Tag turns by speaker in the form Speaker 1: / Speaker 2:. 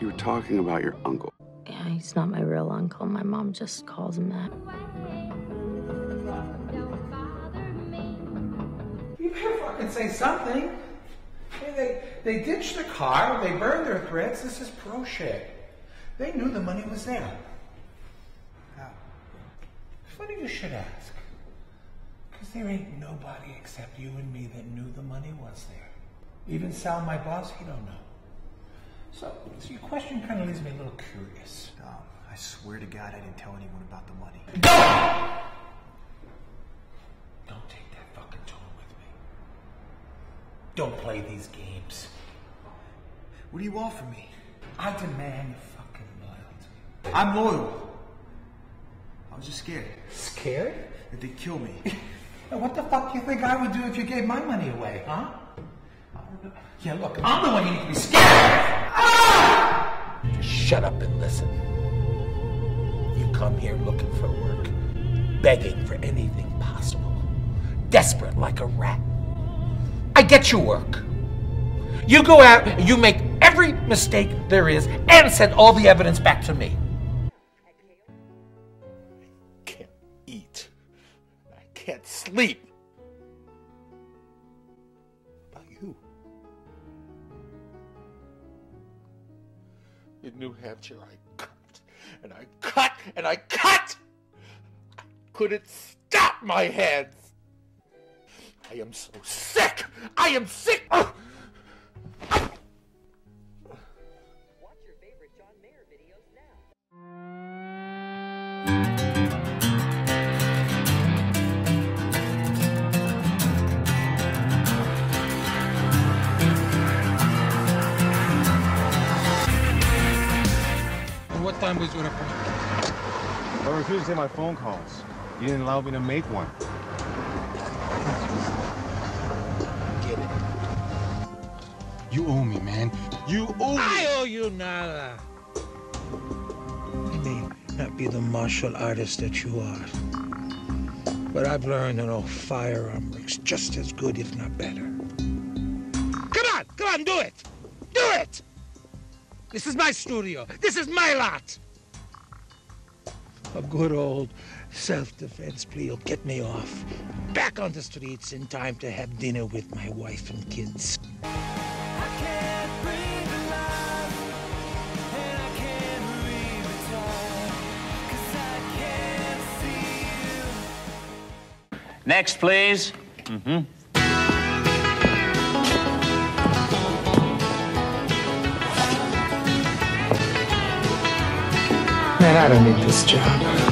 Speaker 1: were talking about your uncle.
Speaker 2: Yeah, he's not my real uncle. My mom just calls him that.
Speaker 3: You better fucking say something. They ditched the car, they burned their threads. This is pro shit. They knew the money was there. Now, funny you should ask. Because there ain't nobody except you and me that knew the money was there. Even Sal, my boss, he don't know. So your question kind of leaves me a little curious.
Speaker 4: I swear to God I didn't tell anyone about the money.
Speaker 3: Don't take that fucking tone with me. Don't play these games.
Speaker 4: What do you want from me?
Speaker 3: I demand fucking loyalty.
Speaker 4: I'm loyal. I was just scared.
Speaker 3: Scared?
Speaker 4: That they'd kill me.
Speaker 3: Now, what the fuck do you think I would do if you gave my money away, huh? Yeah, look, I'm the one you need to be scared of. Ah! Just shut up and listen. You come here looking for work, begging for anything possible, desperate like a rat. I get your work. You go out and you make every mistake there is and send all the evidence back to me. I can't eat. I can't sleep. About you. In New Hampshire, I cut and I cut and I cut. I couldn't stop my hands. I am so sick. I am sick.
Speaker 5: Watch your favorite John Mayer videos now.
Speaker 6: What time was your appointment?
Speaker 7: I refused to take my phone calls. You didn't allow me to make one.
Speaker 6: Get it.
Speaker 7: You owe me, man. You owe me.
Speaker 6: I owe you nada. I may not be the martial artist that you are, but I've learned to know firearm works just as good, if not better. Come on, do it! Do it! This is my studio. This is my lot. A good old self-defense plea will get me off. Back on the streets in time to have dinner with my wife and kids.
Speaker 8: Next, please.
Speaker 6: Man, I don't need this job.